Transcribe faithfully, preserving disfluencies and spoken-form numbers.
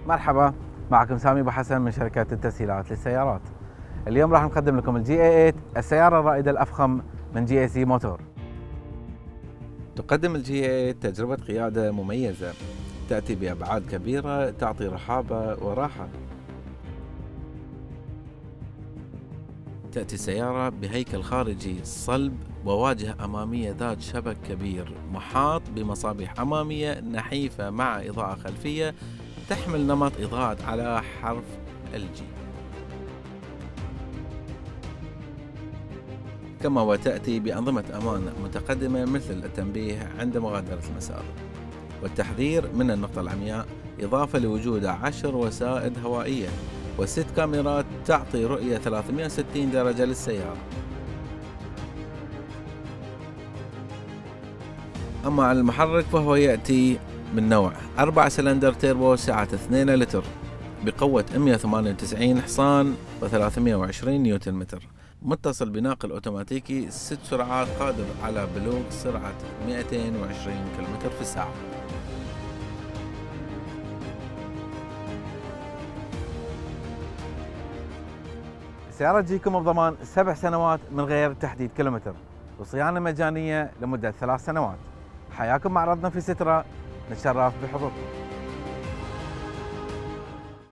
مرحبا، معكم سامي ابو حسن من شركة التسهيلات للسيارات. اليوم راح نقدم لكم الجي اي ثمانية، السيارة الرائدة الأفخم من جي اي سي موتور. تقدم الجي اي ثمانية تجربة قيادة مميزة، تأتي بأبعاد كبيرة تعطي رحابة وراحة. تأتي السيارة بهيكل خارجي صلب وواجهة أمامية ذات شبك كبير محاط بمصابيح أمامية نحيفة مع إضاءة خلفية تحمل نمط إضاءة على حرف الجي، كما وتأتي بأنظمة أمان متقدمة مثل التنبيه عند مغادرة المسار والتحذير من النقطة العمياء، إضافة لوجود عشر وسائد هوائية وست كاميرات تعطي رؤية ثلاثمئة وستين درجة للسيارة. أما على المحرك فهو يأتي من نوع أربعة سلندر تيربو سعة اثنين لتر بقوة مئة وثمانية وتسعين حصان وثلاثمئة وعشرين نيوتن متر، متصل بناقل أوتوماتيكي ست سرعات قادر على بلوغ سرعة مئتين وعشرين كيلومتر في الساعة. السيارة تجيكم بضمان سبع سنوات من غير تحديد كيلومتر وصيانة مجانية لمدة ثلاث سنوات. حياكم معرضنا في سترة، نتشرف بحضوركم.